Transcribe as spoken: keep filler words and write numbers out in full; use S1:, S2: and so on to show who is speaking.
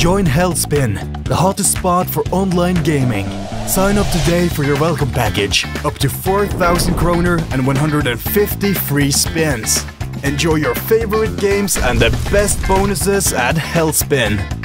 S1: Join Hellspin, the hottest spot for online gaming. Sign up today for your welcome package, up to four thousand kroner and one hundred fifty free spins. Enjoy your favorite games and the best bonuses at Hellspin.